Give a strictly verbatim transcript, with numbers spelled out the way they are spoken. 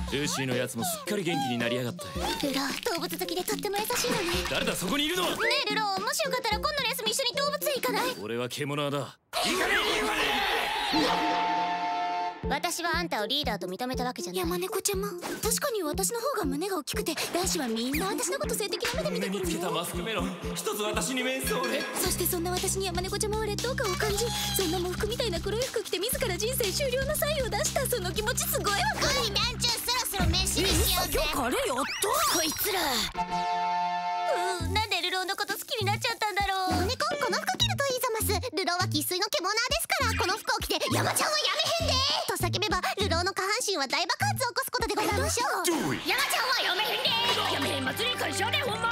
ルーシーのやつもすっかり元気になりやがった。 ルロー、動物好きでとっても優しいのね。 誰だそこにいるのは。 ねえルロー、もしよかったら今度の休み一緒に動物園行かない？ 俺は獣だ。行かねえ行かね私はあんたをリーダーと認めたわけじゃない。山猫ちゃま、確かに私の方が胸が大きくて、男子はみんな私のこと性的な目で見てくるの。 胸につけたマスクメロン一つ私に面相で。 そしてそんな私に山猫ちゃまは劣等感を感じ、そんな喪服みたいな黒い服着て自ら人生終了のサインを出した。その気持ちすごいわかる。おい団長、そろそろ飯にしようぜ。 今日カレーやったこいつら。うー、なんでルローのこと好きになっちゃったんだろう。猫、この服着るといいざます。ルローは生粋の獣ですから、この服を着て山ちゃんはやめへんでと叫べば、ルローの下半身は大爆発を起こすことでございましょう。 山ちゃんはやめへんでやめへん祭り会社でほんま